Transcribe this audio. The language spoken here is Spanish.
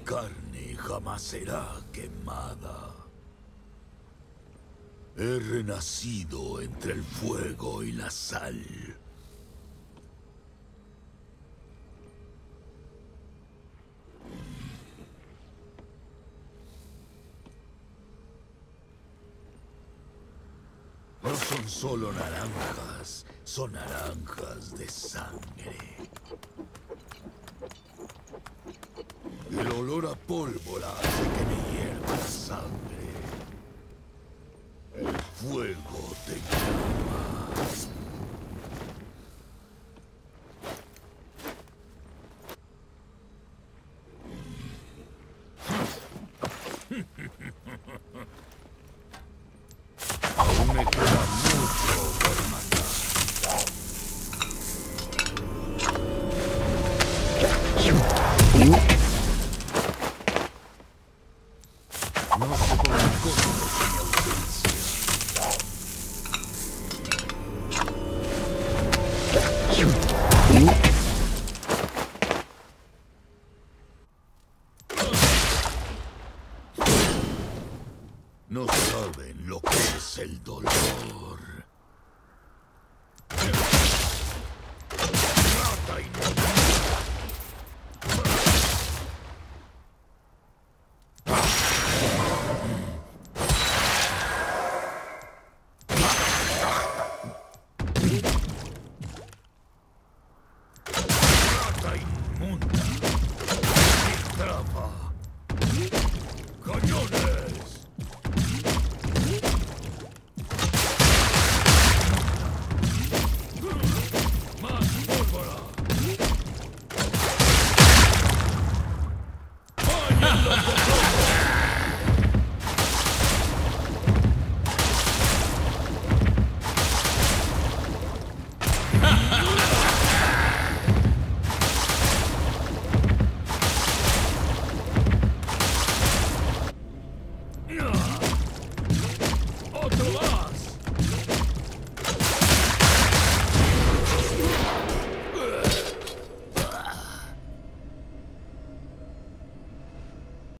carne jamás será quemada. He renacido entre el fuego y la sal. No son solo naranjas, son naranjas de sangre. El olor a pólvora hace que me hierva la sangre. El fuego te llama. Aún me queda mucho por matar. No se ponen cómodos en mi ausencia. No saben lo que es el dolor. Rata inmunda. Rata inmunda. Mi traba. Cañones.